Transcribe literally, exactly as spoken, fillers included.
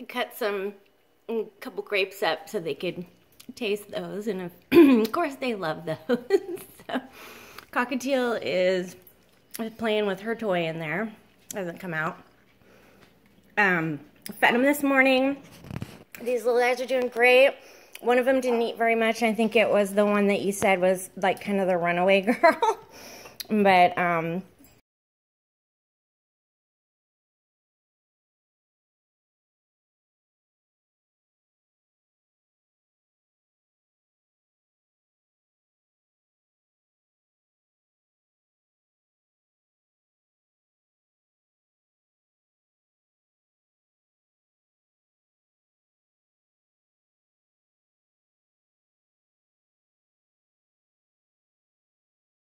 I cut some, a couple grapes up so they could taste those, and of course they love those. So, Cockatiel is playing with her toy in there. Hasn't come out. Um, fed them this morning. These little guys are doing great. One of them didn't eat very much. I think it was the one that you said was like kind of the runaway girl. But um,